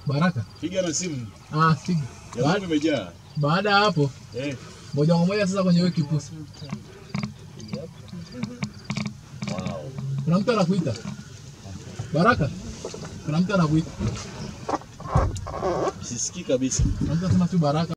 Baraka. Piga na simu. Piga. Jamani imejaa. Baada hapo. Moja kwa moja sasa kwenye wiki pusi. Wow. Kuna mtu anakuita. Baraka. Kuna mtu anakuita. Sisikii kabisa. Kuna mtu anasema tu Baraka.